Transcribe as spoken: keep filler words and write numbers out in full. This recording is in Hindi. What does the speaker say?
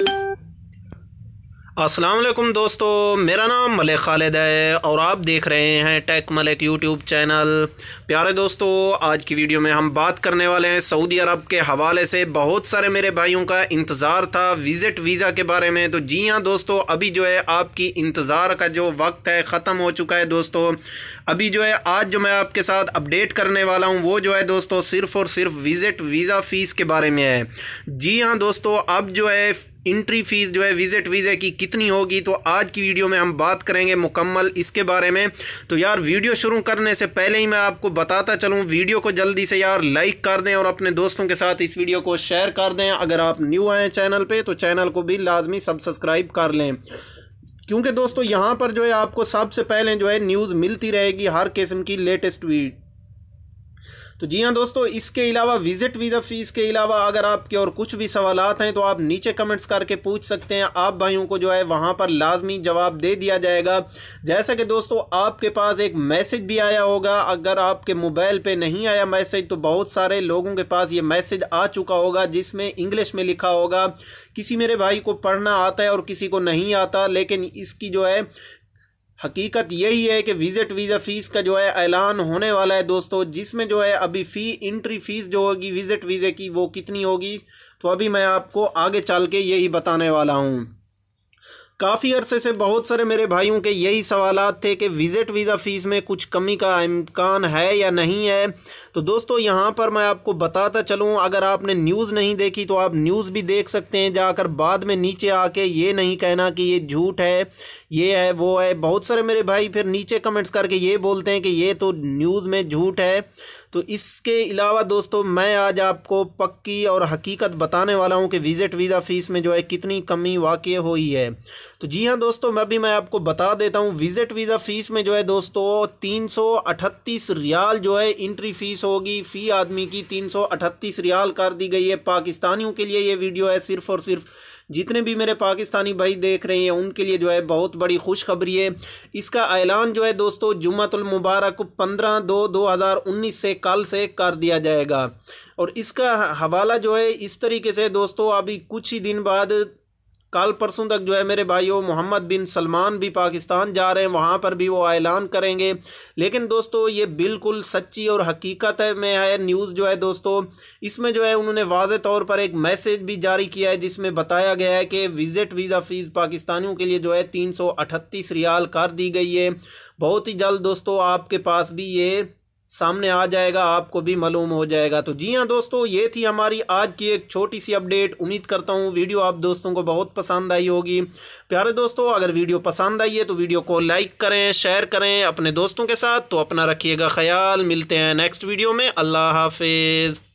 अस्सलाम वालेकुम दोस्तों, मेरा नाम मलिक खालिद है और आप देख रहे हैं टेक मलिक यूट्यूब चैनल। प्यारे दोस्तों, आज की वीडियो में हम बात करने वाले हैं सऊदी अरब के हवाले से बहुत सारे मेरे भाइयों का इंतज़ार था विज़िट वीज़ा के बारे में। तो जी हाँ दोस्तों, अभी जो है आपकी इंतज़ार का जो वक्त है ख़त्म हो चुका है दोस्तों। अभी जो है आज जो मैं आपके साथ अपडेट करने वाला हूँ वो जो है दोस्तों सिर्फ़ और सिर्फ विज़िट वीज़ा फ़ीस के बारे में है। जी हाँ दोस्तों, अब जो है एंट्री फ़ीस जो है विज़िट वीज़े की कितनी होगी, तो आज की वीडियो में हम बात करेंगे मुकम्मल इसके बारे में। तो यार वीडियो शुरू करने से पहले ही मैं आपको बताता चलूँ, वीडियो को जल्दी से यार लाइक कर दें और अपने दोस्तों के साथ इस वीडियो को शेयर कर दें। अगर आप न्यू आए चैनल पे तो चैनल को भी लाजमी सब्सक्राइब कर लें, क्योंकि दोस्तों यहाँ पर जो है आपको सबसे पहले जो है न्यूज़ मिलती रहेगी हर किस्म की लेटेस्ट वीडियो। तो जी हाँ दोस्तों, इसके अलावा विज़िट वीज़ा फ़ीस के अलावा अगर आपके और कुछ भी सवालात हैं तो आप नीचे कमेंट्स करके पूछ सकते हैं। आप भाइयों को जो है वहाँ पर लाजमी जवाब दे दिया जाएगा। जैसा कि दोस्तों आपके पास एक मैसेज भी आया होगा, अगर आपके मोबाइल पे नहीं आया मैसेज तो बहुत सारे लोगों के पास ये मैसेज आ चुका होगा जिसमें इंग्लिश में लिखा होगा। किसी मेरे भाई को पढ़ना आता है और किसी को नहीं आता, लेकिन इसकी जो है हकीकत यही है कि विज़िट वीज़ा फ़ीस का जो है ऐलान होने वाला है दोस्तों, जिसमें जो है अभी फ़ी एंट्री फ़ीस जो होगी विज़िट वीज़े की वो कितनी होगी, तो अभी मैं आपको आगे चल के यही बताने वाला हूँ। काफ़ी अरसे से बहुत सारे मेरे भाइयों के यही सवालात थे कि विज़िट वीज़ा फ़ीस में कुछ कमी का इम्कान है या नहीं है। तो दोस्तों यहाँ पर मैं आपको बताता चलूँ, अगर आपने न्यूज़ नहीं देखी तो आप न्यूज़ भी देख सकते हैं जाकर, बाद में नीचे आके ये नहीं कहना कि ये झूठ है, ये है वो है। बहुत सारे मेरे भाई फिर नीचे कमेंट्स करके ये बोलते हैं कि ये तो न्यूज़ में झूठ है। तो इसके अलावा दोस्तों मैं आज आपको पक्की और हकीकत बताने वाला हूं कि विज़िट वीज़ा फ़ीस में जो है कितनी कमी वाक़ई हुई है। तो जी हाँ दोस्तों, मैं भी मैं आपको बता देता हूं, विज़िट वीज़ा फ़ीस में जो है दोस्तों तीन सौ अठतीस रियाल जो है एंट्री फ़ीस होगी। फ़ी आदमी की तीन सौ अठतीस रियाल कर दी गई है। पाकिस्तानियों के लिए ये वीडियो है, सिर्फ़ और सिर्फ जितने भी मेरे पाकिस्तानी भाई देख रहे हैं उनके लिए जो है बहुत बड़ी खुशखबरी है। इसका ऐलान जो है दोस्तों जुम्मतुल मुबारक पंद्रह दो दो हज़ार उन्नीस से कल से कर दिया जाएगा। और इसका हवाला जो है इस तरीके से दोस्तों, अभी कुछ ही दिन बाद कल परसों तक जो है मेरे भाइयों मोहम्मद बिन सलमान भी पाकिस्तान जा रहे हैं, वहाँ पर भी वो ऐलान करेंगे। लेकिन दोस्तों ये बिल्कुल सच्ची और हकीकत है में है न्यूज़ जो है दोस्तों, इसमें जो है उन्होंने वाज़े तौर पर एक मैसेज भी जारी किया है जिसमें बताया गया है कि विज़िट वीज़ा फ़ीस पाकिस्तानियों के लिए जो है तीन सौ अठतीस रियाल कर दी गई है। बहुत ही जल्द दोस्तों आपके पास भी ये सामने आ जाएगा, आपको भी मालूम हो जाएगा। तो जी हाँ दोस्तों, ये थी हमारी आज की एक छोटी सी अपडेट। उम्मीद करता हूँ वीडियो आप दोस्तों को बहुत पसंद आई होगी। प्यारे दोस्तों, अगर वीडियो पसंद आई है तो वीडियो को लाइक करें, शेयर करें अपने दोस्तों के साथ। तो अपना रखिएगा ख्याल, मिलते हैं नेक्स्ट वीडियो में। अल्लाह हाफिज़।